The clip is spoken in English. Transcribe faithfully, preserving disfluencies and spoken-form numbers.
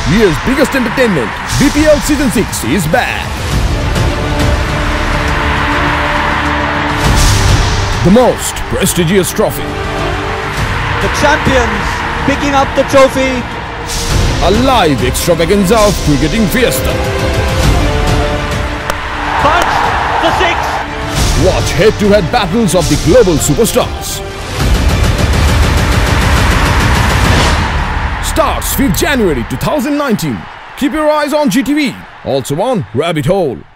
Year's biggest entertainment, B P L Season six is back. The most prestigious trophy. The champions picking up the trophy. A live extravaganza of cricketing fiesta. Punch the six. Watch head-to-head battles of the global superstars. Starts fifth January two thousand nineteen. Keep your eyes on G T V. Also on Rabbitholebd.